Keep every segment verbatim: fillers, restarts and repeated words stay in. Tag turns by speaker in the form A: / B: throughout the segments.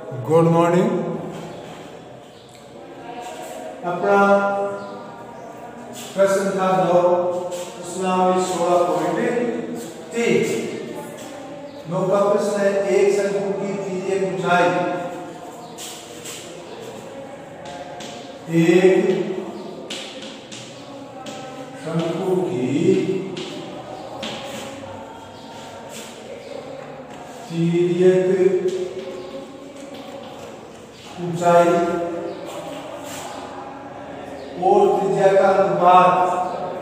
A: Good morning. अपना प्रश्न था नौ, उसमें सोलह पॉइंट तीस। नौ का प्रश्न है, एक शंकु की त्रिज्यक ऊंचाई एक शंकु की त्रिज्यक ऊंचाई और त्रिज्या का अनुपात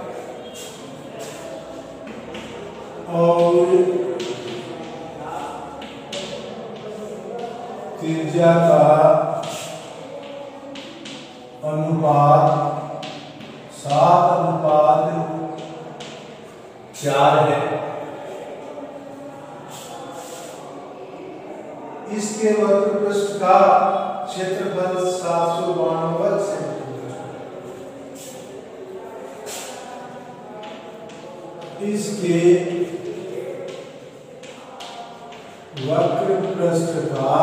A: और त्रिज्या का अनुपात सात अनुपात चार है। इसके वक्र पृष्ठ का क्षेत्रफल सात सौ बानवे वर्ग सेंटीमीटर। इसके वक्र पृष्ठ का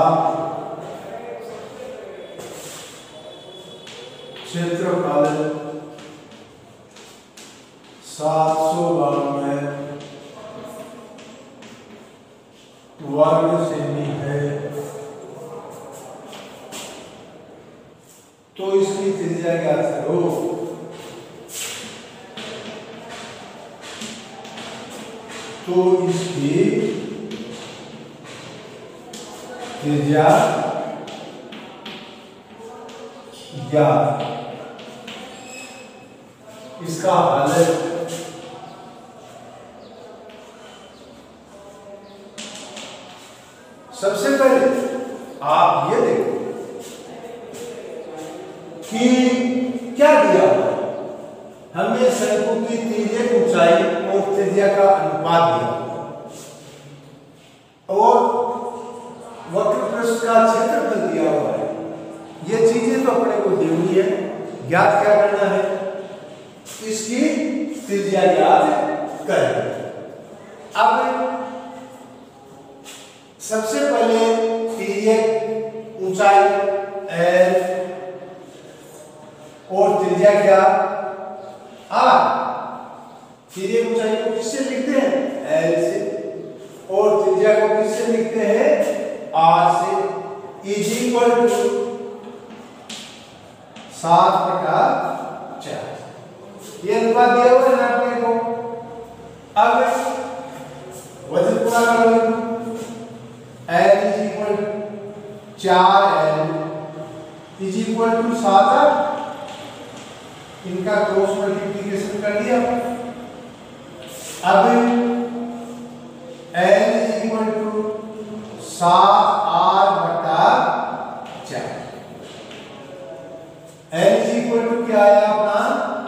A: क्षेत्रफल सात सौ बानवे वर्ग सेमी है। तो इसकी त्रिज्या ज्ञात करो। तो इसकी त्रिज्या ज्ञात। इसका हल सबसे पहले आप ये देखो कि क्या दिया हुआ है। हमें शंकु की त्रिज्यक ऊंचाई और त्रिज्या का अनुपात दिया और वक्र पृष्ठ का क्षेत्रफल दिया हुआ है। ये चीजें तो अपने को देनी है। ज्ञात क्या करना है? इसकी त्रिज्या ज्ञात करें। अब सबसे पहले त्रिज्यक ऊंचाई एल और त्रिज्या क्या आर। त्रिज्यक ऊंचाई को किससे लिखते हैं? एल से। और त्रिज्या को किससे लिखते हैं? आर से। इज इक्वल टू सात बटा चार। ये अनुपात दिया हुआ है ना अपने को। अब वजन पूरा कर लो। एल इज इक्वल चार एल इज इक्वल टू सात। इनका क्रॉस मल्टीप्लिकेशन कर दिया। अब एल इज इक्वल टू सात आर बटा चार। एल इज इक्वल टू क्या आया अपना?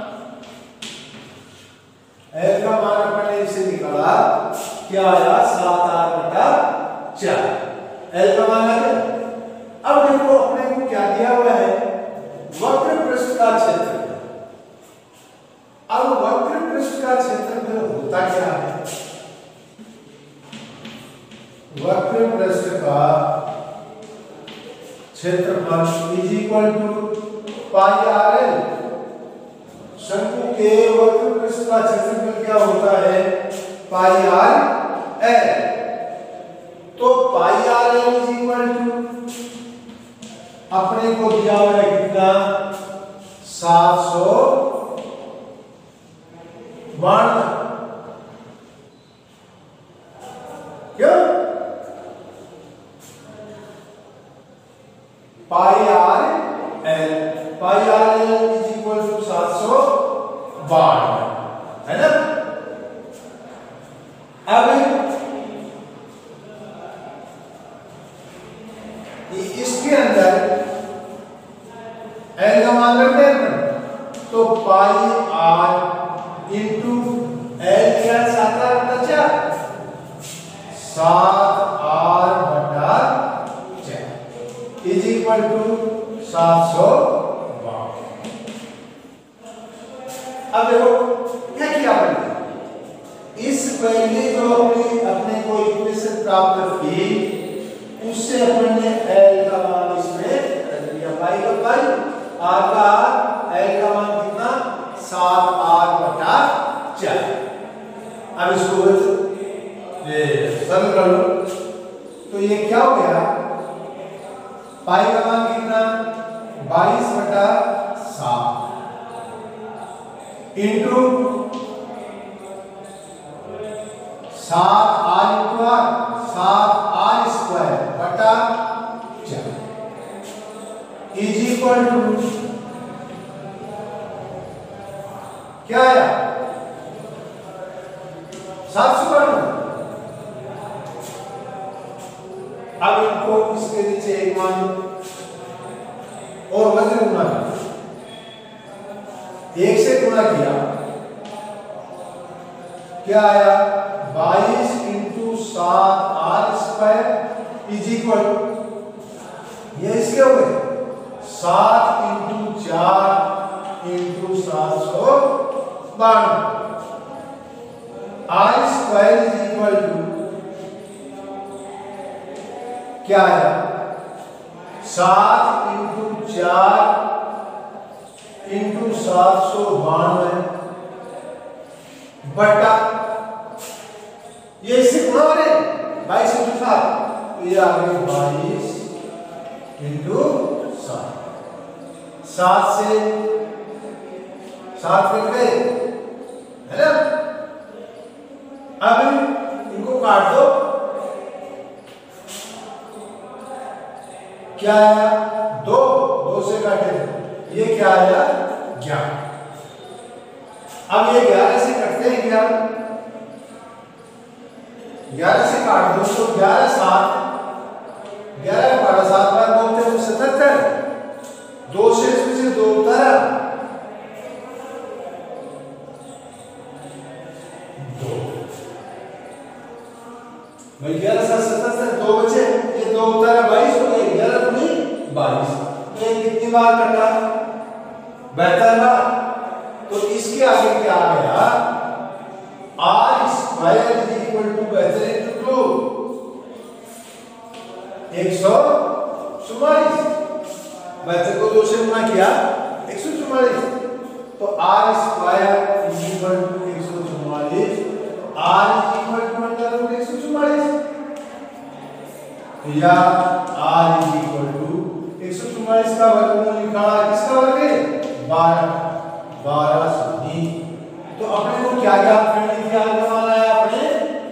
A: एल का मान अपने इसे निकाला, क्या आया? सात आर बटा चार। एल का मान आ गया। अब देखो अपने को क्या दिया हुआ है? वक्र पृष्ठ का क्षेत्रफल। अब वक्र पृष्ठ का क्षेत्रफल होता क्या है? वक्र पृष्ठ का क्षेत्रफल is equal to pi R L. शंकु के वक्र पृष्ठ का क्षेत्रफल क्या होता है? Pi R L. तो pi R L is equal to अपने को दिया हुआ है कितना? सात सौ बानवे। क्यों? Pi R L pi R L is equal to सात सौ बानवे, है ना? अब इसके अंदर एल का मान रखते हैं तो पाई आर इंटू एल क्या? सात आर बटा चार। सात आर बटा चार इज इक्वल टू सात सौ बावन। अब देखो क्या किया आपने? इस पहले जो अपने अपने को इक्वेशन प्राप्त की उससे अपन ने एल का का पाई, आर का आर, एल का मान कितना सात आर बटा चार। अब इसको ये सरल कर लो तो ये क्या हो गया, पाई का मान कितना बाईस बटा सात इंटू सात आर इंटू आर, सात आर स्क्वायर बटा चार इज इक्वल टू क्या आया सात सौ बानवे। अब इनको इसके नीचे एक मान और वजन गुना किया, एक से गुना किया, क्या आया बाईस इंटू सात आर स्क्वायर इज इक्वल, ये इसके हो गए सात इंटू चार इंटू सात सौ बानवे, R square is equal to क्या आया सात इंटू चार इंटू सात सौ बानवे बटा, ये इससे गुणा हो रहे बाईस इंटू सात, तो ये आ गए बाईस इंटू सात, सात से सात मिल गए है ना। अब इनको काट दो, क्या आया दो, दो से काटे दो, ये क्या आया ग्यारह। अब ये ग्यारह से कटते हैं ग्यारह, ग्यारह से काट दो तो ग्यारह सात, ग्यारह का काटा सात बार बोलते हैं सतहत्तर, दो से इसमें से दो उतारा दो, भाई ग्यारह सात सतहत्तर, दो बचे, ये दो उतारा बाईस हो गए, ग्यारह दूनी बाईस, तो ये कितनी बार कटा बहत्तर बार। तो इसके आगे क्या आ गया R square is equal to बहत्तर इंटू टू, एक सौ चौवालीस, बहत्तर को दो से गुणा किया एक सौ चौवालीस, तो R square is equal to एक सौ चौवालीस, R is equal to under root एक सौ चौवालीस, या आर इज इक्वल टू एक सौ चौवालीस का वर्गमूल निकाला, किसका वर्ग है बारह, बारह सदी। तो अपने को क्या क्या करनी थी, आगे वाला है अपने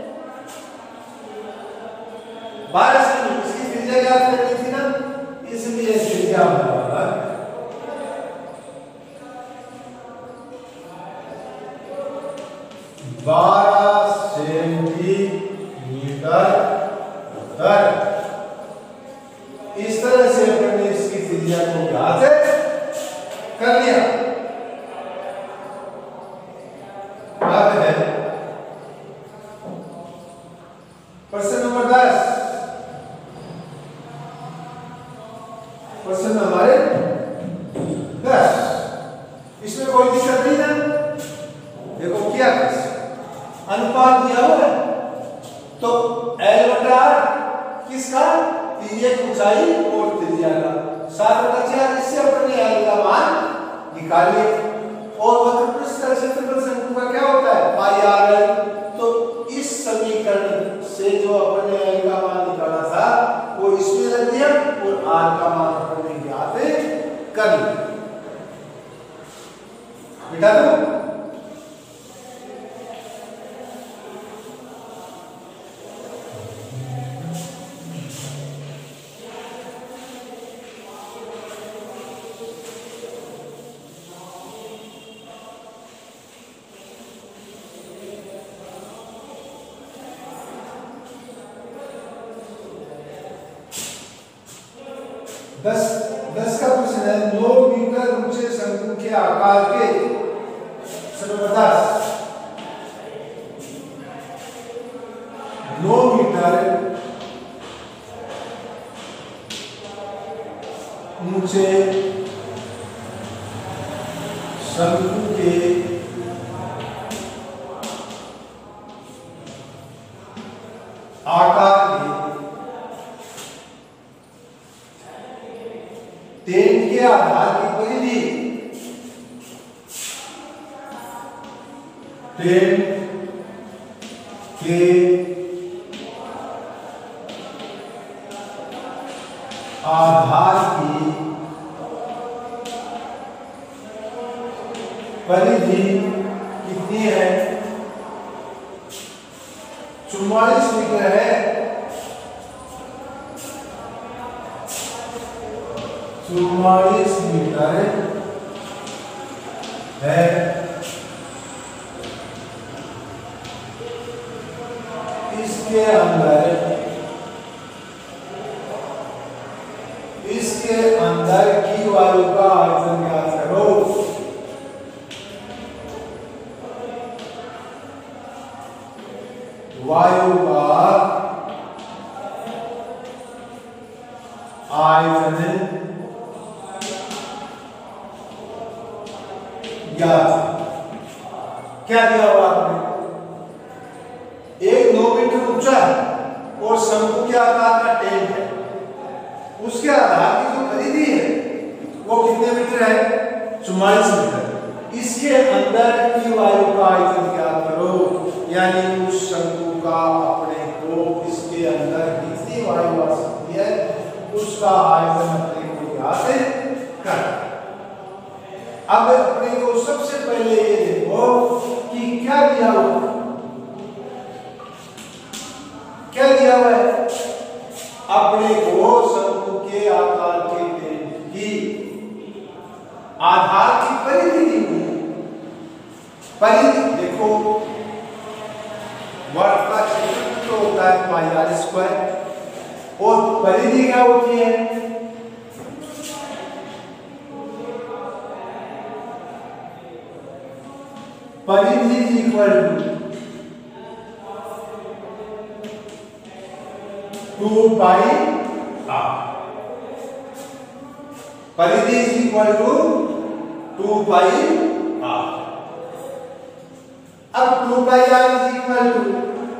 A: बारह सदी, इसकी त्रिज्या क्या करनी थी ना, इसलिए त्रिज्या बराबर बारह सेंटीमीटर उत्तर। इस तरह से अपने इसकी त्रिज्या को ज्ञात कर लिया। अब है प्रश्न नंबर दस, प्रश्न हमारे दस, इसमें कोई दिक्कत नहीं ना, देखो क्या अनुपात दिया हुआ है, तो L बटा R किसका, ये ऊंचाई और त्रिज्या का, सात बटा चार, इससे अपने L का मान निकालिए। और वक्र पृष्ठ का क्षेत्रफल शंकु का क्या होता है पाई आर एल, तो इस समीकरण से जो अपने L का मान निकाला था वो इसमें रख दिया और R का मान अपने ज्ञात कर लिया। मिटा दो, दस दस का प्रश्न है, नौ मीटर ऊंचे शंकु के आकार के दस नौ मीटर ऊंचे शंकु के आकार के टेन के आधार की परिधि, टेन के आधार की परिधि कितनी है? चौवालीस मीटर है। चौवालीस मीटर है। इसके अंदर इसके अंदर की वायु का आयतन ज्ञात करो। वायु का आयतन ज्ञात। क्या दिया हुआ आपने? एक नौ मीटर ऊंचा है और शंकु के आकार का टेंट है। उसके आधार की जो परिधि है वो कितने मीटर है? चौवालीस मीटर। इसके अंदर की वायु का आयतन ज्ञात करो, यानी उस शंकु का अपने को इसके अंदर कितनी वायु आ सकती है उसका आयतन अपने को ज्ञात कर। अब अपने को सबसे पहले ये देखो कि क्या दिया हुआ क्या दिया हुआ है? अपने को शंकु के आकार के टेंट की आधार की परिधि दी हुई है। परिधि देखो, वर्ग का क्षेत्रफल तो होता है पाई आर स्क्वायर और परिधि क्या होती है? परिधि equal to two pi R. परिधि equal to two pi R. अब two pi R is equal to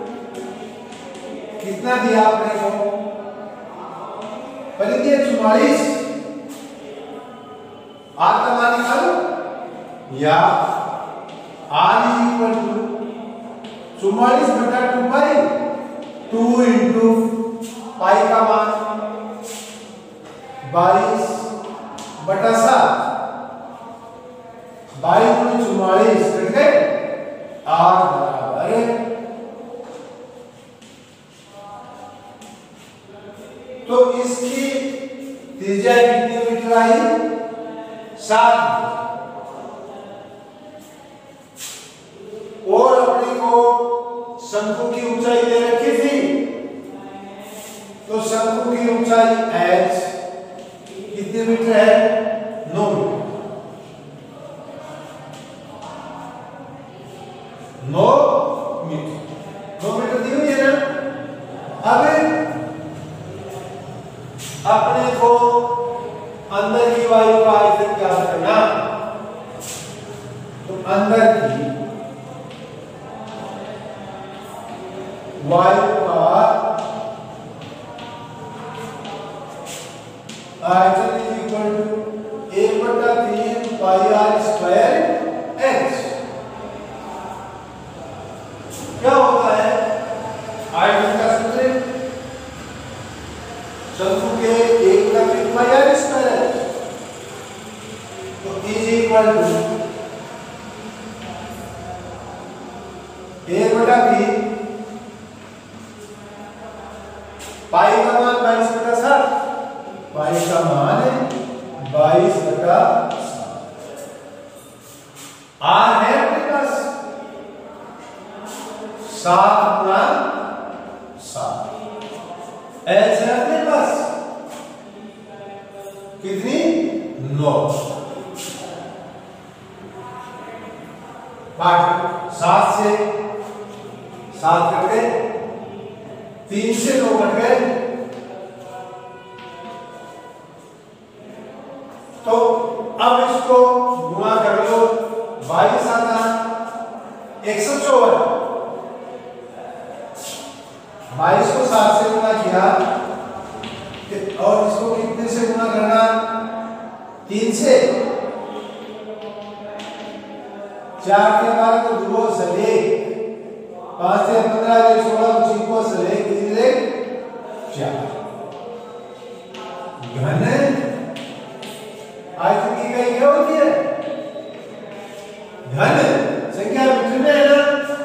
A: कितना दिया आपने को? परिधि चौवालीस, आर का मान निकालो, या आर इज इक्वल टू चौवालीस बटा two pi, two into pi का मान बाईस बटा सात, बाईस गुणे चौवालीस कट गए, आर बराबर। तो इसकी त्रिज्या कितनी मीटर आई? सात मीटर। और अपने को शंकु की ऊंचाई दे रखी थी, तो शंकु की ऊंचाई h कितने मीटर है? नौ मीटर। नौ मीटर नौ मीटर दी हुई है ना। अब अपने को अंदर की वायु का आयतन क्या करना? तो अंदर की वायु का आयतन इज इक्वल टू एक बटा तीन पाई आर स्क्वायर एच। क्या होता है आयतन का सूत्र? शंकु के एक बटा तीन पाई आर स्क्वायर, तो इज इक्वल टू एक बटा तीन पाई का मान बाईस बटा सात, पाई का मान बाईस बटा आर है अपने पास सात गुना सात, एच है अपने पास कितनी? नौ। काट, सात से सात कट गए, तीन से नौ कट गए, तो अब इसको गुणा कर लो, बाईस आता एक सौ चौवन। बाईस को सात से गुणा किया और इसको कितने से गुणा करना? तीन से चार के बारह को दो सले पांच से पंद्रह एक सोलह को छह सले कितने चार घन आयतन की इकाई क्या होती है घन संख्या मीटर में है ना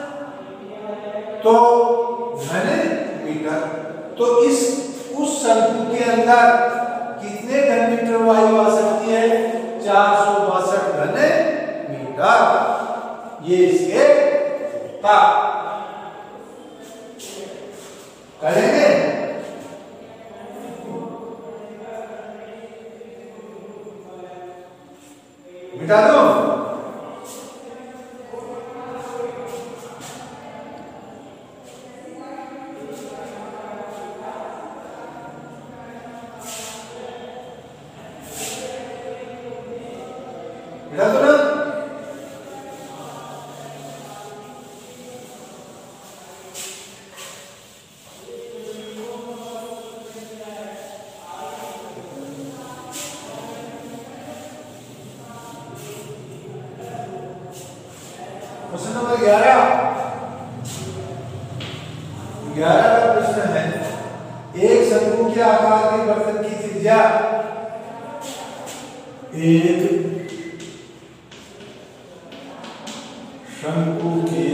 A: तो घन मीटर तो इस उस शंकु के अंदर कितने घन मीटर वायु आ सकती है चार सौ बासठ घन मीटर ये इसके था करेंगे मिटा दो मिटा दो ना प्रश्न नंबर ग्यारह ग्यारह का प्रश्न है एक शंकु के आकार के बर्तन की त्रिज्या एक शंकु के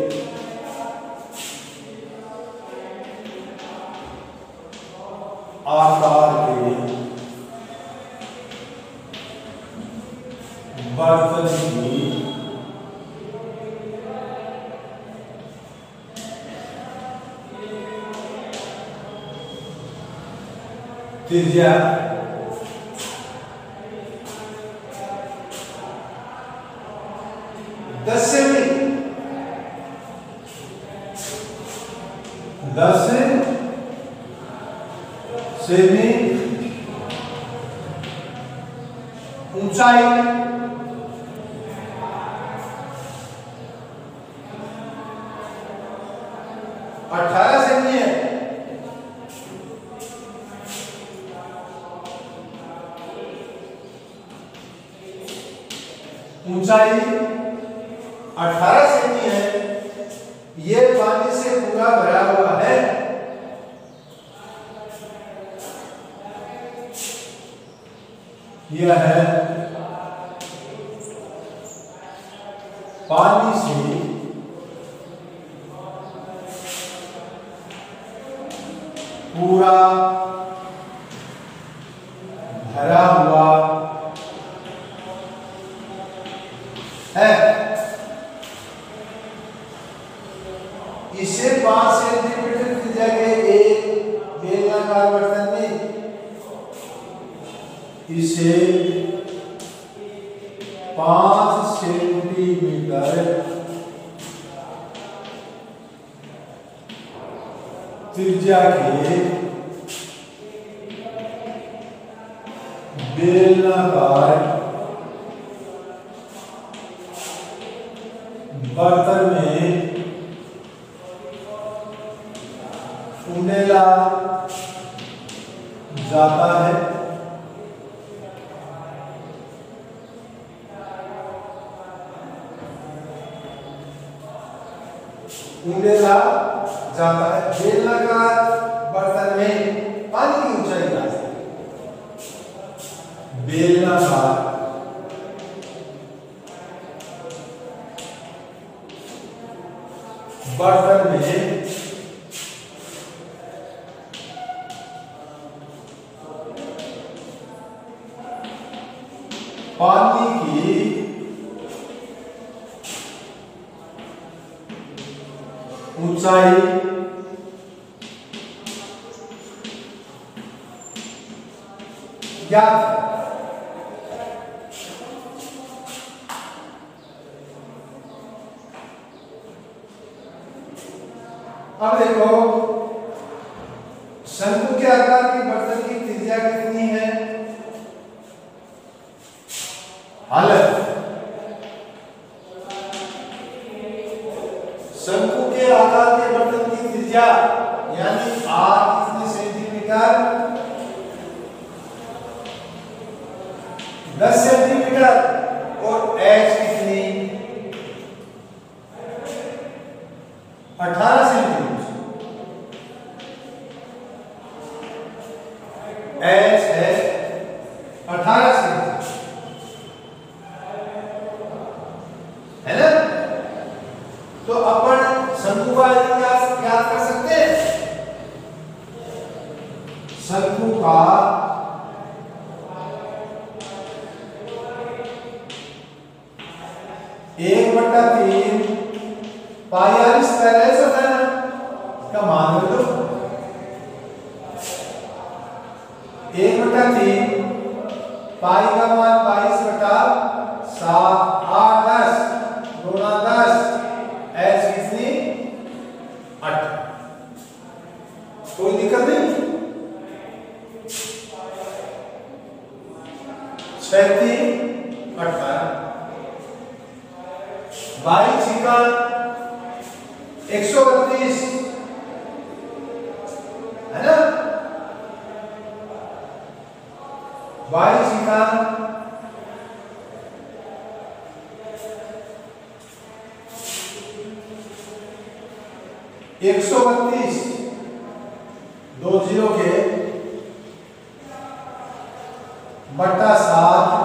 A: आकार के बर्तन की त्रिज्या दस सेमी दस सेमी ऊंचाई अठारह सेमी है ऊंचाई अठारह सेमी है ये पानी से पूरा भरा हुआ है यह है पानी से पूरा भरा हुआ है इसे पांच सेंटीमीटर की जगह एक बेलनाकार बर्तन में इसे पांच सेंटीमीटर त्रिज्या के बेलनाकार बर्तन में उंडेला जाता है उंडेला जाता है बेलनाकार बर्तन में पानी की ऊंचाई क्या है बेलनाकार बर्तन में पानी की ऊंचाई ज्ञात है अब देखो शंकु के आकार की बर्तन की त्रिज्या कितनी है हालत शंकु के आकार के बर्तन की त्रिज्या यानी आर कितने सेंटीमीटर दस सेंटीमीटर और h कितनी अठारह सेंटीमीटर। h है अठारह सेंटीमीटर, है ना। तो अपन शंकु का आयतन याद कर सकते हैं। शंकु का एक बटा तीन पाई आर स्क्वायर ऐसा था ना, इसका मान लो एक बटा तीन पाई का मान बाईस बटा सात आठ दस गुणा दस एच कितनी आठ। कोई दिक्कत नहीं। छत्तीस अठारह बाईस छिका एक सौ बत्तीस, है ना। बाईस छिका एक सौ बत्तीस, दो जीरो के बट्टा सात,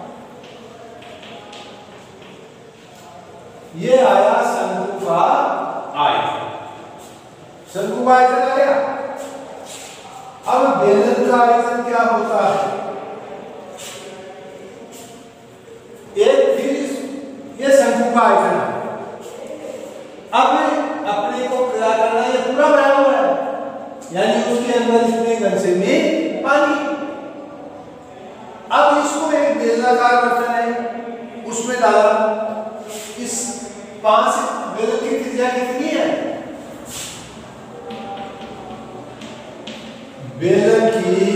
A: ये आया शंकु का आयतन। शंकु का आयतन आ गया। अब बेलन का आयतन क्या होता है? एक फिर ये शंकु का आयतन है। अब अपने को क्या करना है? पूरा बराबर है, यानी उसके अंदर इतने घन सेमी पानी। अब इसको एक बेलनाकार बर्तन है उसमें डाला। इस पांच बेलन की त्रिज्या कितनी है? बेलन की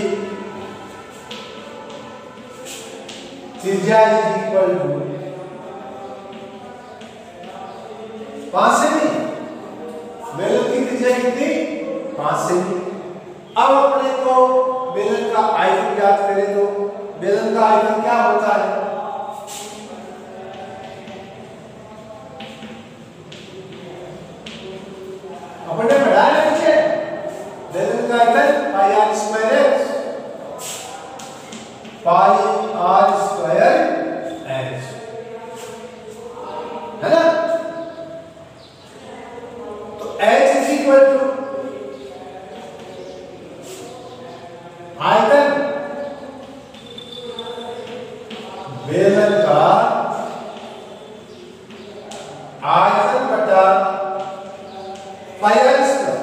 A: त्रिज्या इज इक्वल टू पांच सेमी। बेलन की त्रिज्या कितनी? पांच सेमी। अब अपने को बेलन का आयतन ज्ञात करें तो बेलन का आयतन क्या होता है? अपन ने पढ़ा है नीचे बेलन का आयतन pi R square H, pi R square H, है ना। तो एच इज इक्वल टू आयतन बेलन का आयतन बटा पाई आर स्क्वायर।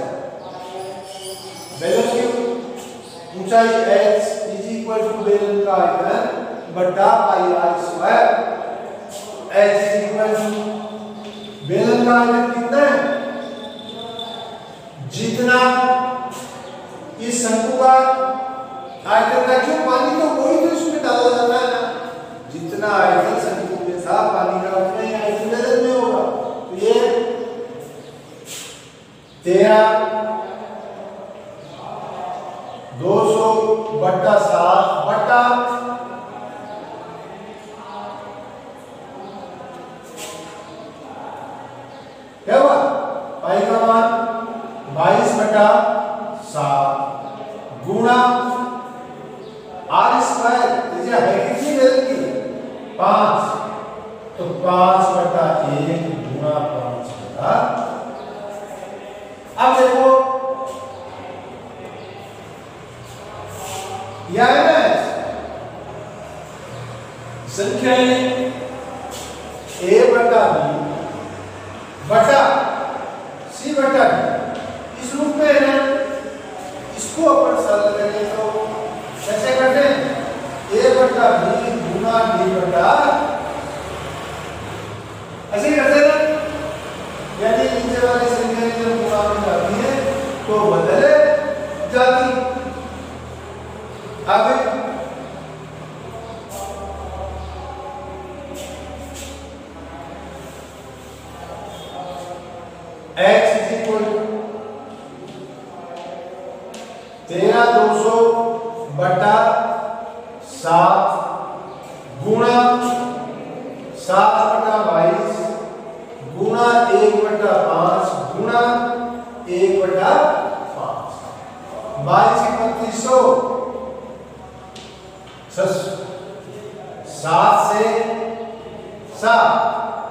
A: बेलन की ऊंचाई h इज इक्वल टू बेलन का आयतन बटा pi R square. h is equal to बेलन का आयतन कितना है? जितना इस शंकु का आयतन का, क्यों पानी तो वही तो इसमें डाला जाता है ना। जितना आयतन शंकु में था पानी का उतना ही आयतन बेलन में होगा। तो ये तेरह दो सौ बट्टा सात बट्टा क्या हुआ? पाई का मान बाईस बटा सात गुणा आर स्क्वायर त्रिज्या है कितनी बेलन की? पांच। तो पांच बटा एक गुणा पांच बटा। अब देखो यह है ना संख्या ए बटा बी बटा सी बटा डी, इस रूप में है ना। इसको अपन सरल करें तो कैसे करते हैं? ए बटा बी गुना डी बटा, ऐसे ही करते हैं ना। यानी नीचे वाली संख्या जब गुणा में जाती है तो बदल जाती। आगे x इज इक्वल तेरह दो सौ बटा सात गुणा सात बटा बाईस गुणा एक बटा पांच गुणा एक बटा पांच। बाईस की पच्चीस सौ सात से सात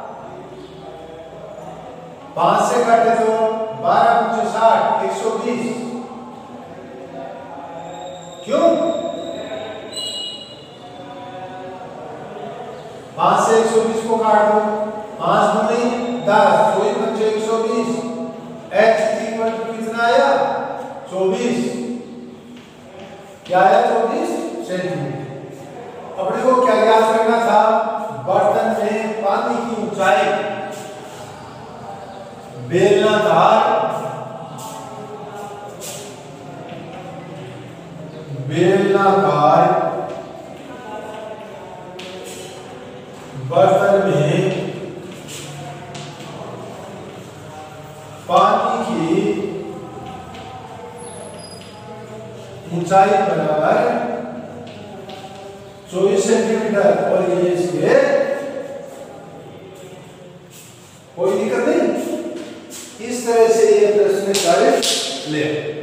A: पांच से काटे तो बारह पच्चीस साठ एक सौ बीस। क्यों? पांच से एक सौ बीस को काट दो, पांच दूनी दस, चौबीस बच्चे एक सौ बीस। x इक्वल टू कितना आया? चौबीस। क्या आया? चौबीस सेंटीमीटर। अपने को क्या याद करना था? बर्तन में पानी की ऊंचाई बेलनाकार बेलनाकार बर्तन में पानी की ऊंचाई बराबर चौबीस सेंटीमीटर। और ये इसके कोई दिक्कत नहीं। इस तरह से ये प्रश्न कर ले।